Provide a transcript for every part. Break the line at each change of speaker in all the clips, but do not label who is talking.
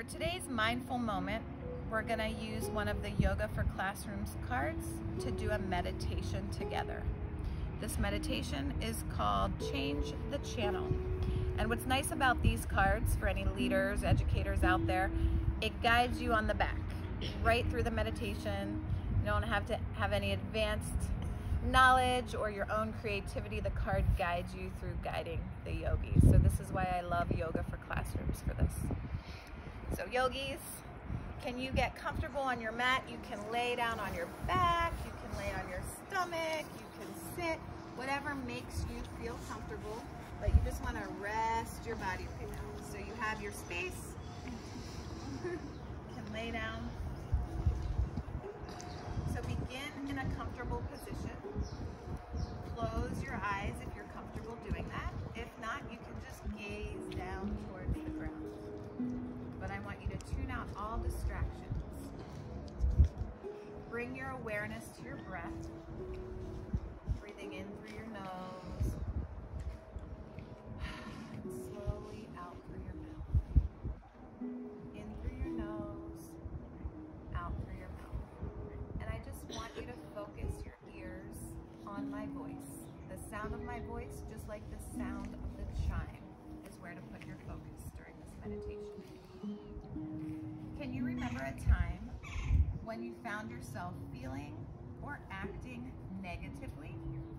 today's mindful moment, we're going to use one of the Yoga for Classrooms cards to do a meditation together. This meditation is called Change the Channel. And what's nice about these cards for any leaders, educators out there, it guides you on the back, right through the meditation. You don't have to have any advanced knowledge or your own creativity. The card guides you through guiding the yogis. So this is why I love Yoga for Classrooms for this. So yogis, can you get comfortable on your mat? You can lay down on your back, you can lay on your stomach, you can sit, whatever makes you feel comfortable, but you just want to rest your body right now. So you have your space, you can lay down. So begin in a comfortable position. Close your eyes if you're comfortable doing that. If not, you can just gaze down towards the ground. But I want you to tune out all distractions. Bring your awareness to your breath. Breathing in through your nose. And slowly out through your mouth. In through your nose, out through your mouth. And I just want you to focus your ears on my voice. The sound of my voice, just like the sound of the chime, is where to put your focus during this meditation. Can you remember a time when you found yourself feeling or acting negatively?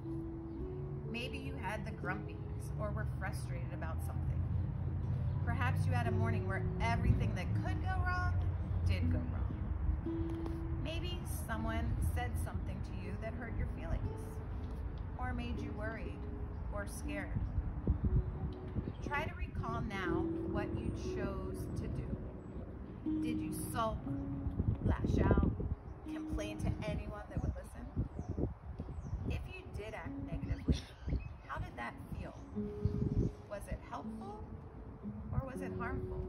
Maybe you had the grumpies or were frustrated about something. Perhaps you had a morning where everything that could go wrong did go wrong. Maybe someone said something to you that hurt your feelings or made you worried or scared. Try to recall now what you chose to do. Did you sulk, lash out, complain to anyone that would listen? If you did act negatively, how did that feel? Was it helpful or was it harmful?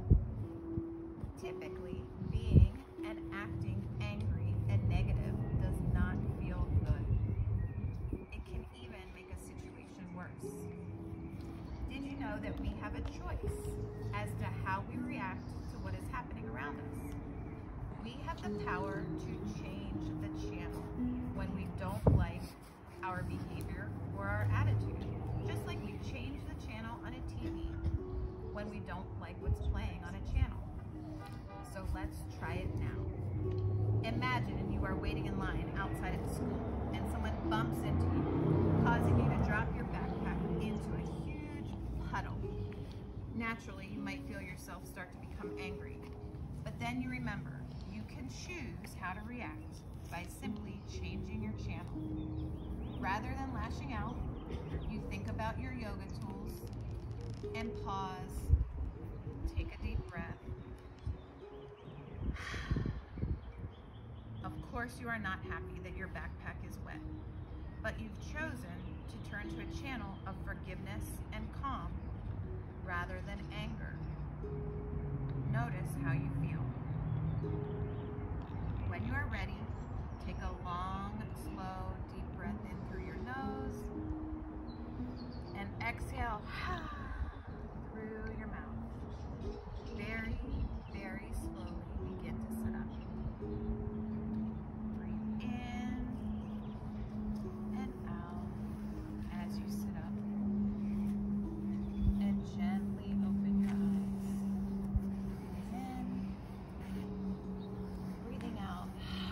Typically, being and acting angry and negative does not feel good. It can even make a situation worse. Did you know that we have a choice as to how we react to what is happening around us? We have the power to change the channel when we don't like our behavior or our attitude, just like you change the channel on a TV when we don't like what's playing on a channel. So let's try it now. Imagine you are waiting in line outside of the school and someone bumps into you, causing you to drop your backpack into a huge puddle. Naturally, you might feel yourself start to become angry, but then you remember, you can choose how to react by simply changing your channel. Rather than lashing out, you think about your yoga tools and pause, take a deep breath. Of course, you are not happy that your backpack is wet, but you've chosen to turn to a channel of forgiveness and calm rather than anger. Notice how you feel. When you are ready, take a long, slow, deep breath in through your nose and exhale through your mouth. Very, very slowly begin to sit up. Breathe in and out as you sit up. And gently open your eyes. Breathe in, breathing out.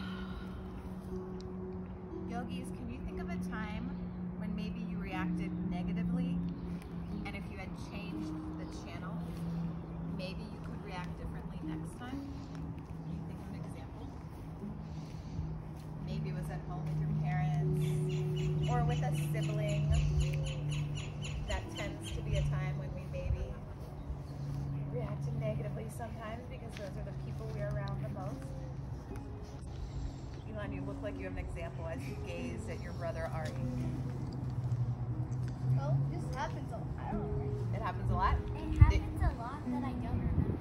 Yogis, can you think of a time when maybe you reacted negatively, and if you had changed the channel, maybe you could react differently next time? Can you think of an example? Maybe it was at home with your parents, or with a sibling. That tends to be a time when we maybe reacted negatively sometimes because those are the people we are around the most. Elon, you look like you have an example as you gaze at your brother Ari.
Well, this happens a lot. I don't know.
It happens a lot?
It happens a lot that I don't remember.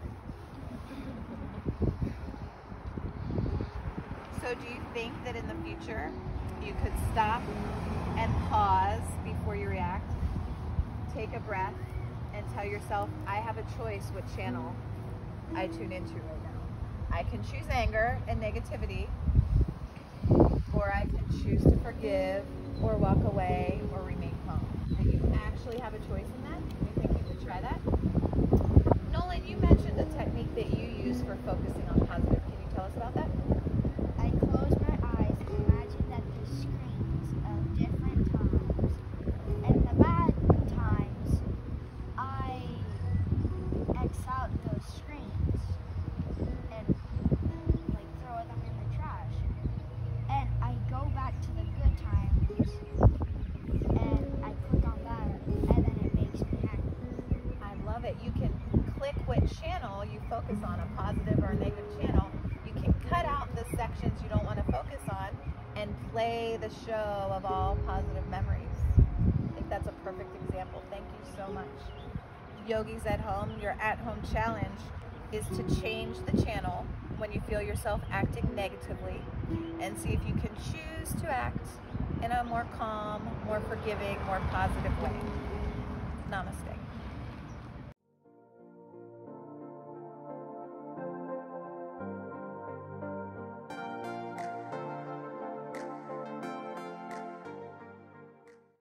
So do you think that in the future you could stop and pause before you react? Take a breath and tell yourself, I have a choice what channel I tune into right now. I can choose anger and negativity, or I can choose to forgive, or walk away, or remain calm. And you actually have a choice in that. You think you could try that? Nolan, you mentioned a technique that you use for focusing on positive. Can you tell us about that?
I close my eyes and imagine that there's screens of different times. And the bad times, I X out those screens and like throw them in the trash. And I go back to the good times and I click on that, and then it makes me happy.
I love it. You can click what channel you focus on, a positive or a negative channel. You can cut out the sections you don't want to focus on and play the show of all positive memories. I think that's a perfect example. Thank you so much. Yogis at home, your at-home challenge is to change the channel when you feel yourself acting negatively, and see if you can choose to act in a more calm, more forgiving, more positive way. Namaste.